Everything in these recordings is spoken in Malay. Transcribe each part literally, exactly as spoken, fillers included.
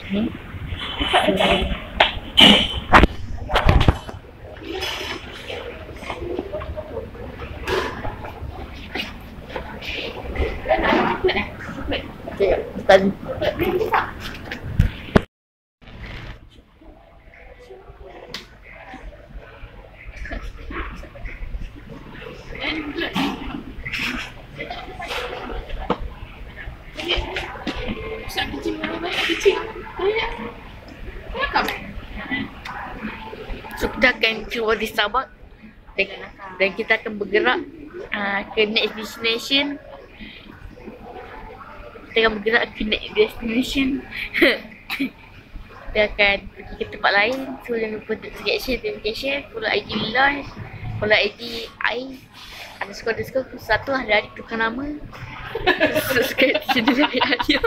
Hmm? Okay, tadi. So kita akan keluar di Sabah dan, dan kita akan bergerak uh, ke next destination. Kita akan bergerak ke next destination. Kita akan pergi ke tempat lain. So jangan lupa untuk share, share, share. Follow I G Lila, follow I G I underscore underscore satu hari-hari tukar nama. Subscribe channel Adia.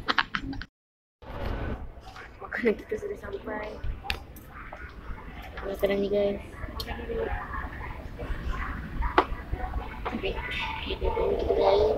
Makanan kita sudah sampai. Makanan ni guys. Okay, kita tunggu kita lain.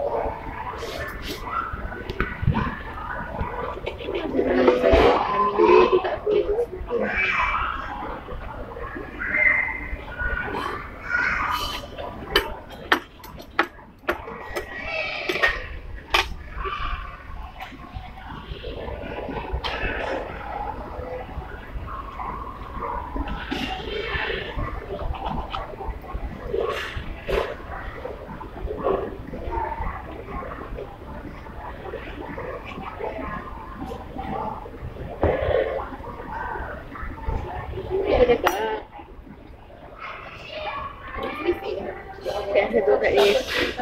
Saya satu kat dia.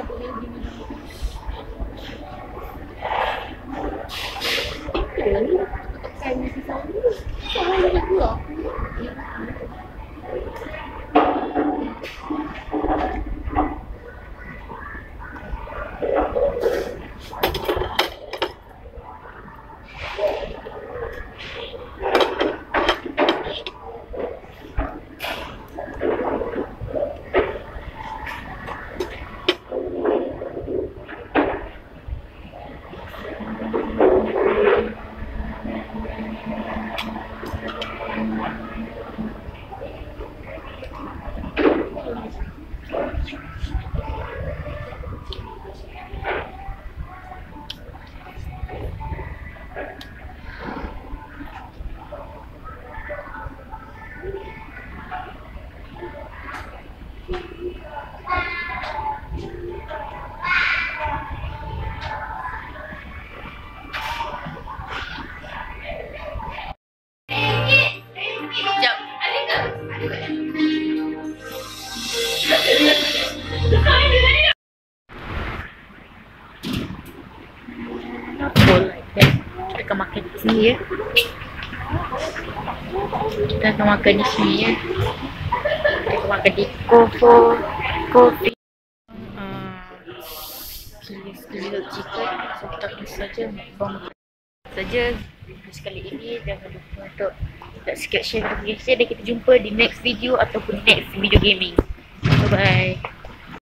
Kita akan makan di sini ya. Kita akan makan di sini ya. Kita akan makan di Kofo Coffee. Grilled chicken. So kita akan saja mukbang saja sekali ini. Jangan lupa untuk subscribe, share, dan kita jumpa di next video ataupun next video gaming. Bye bye.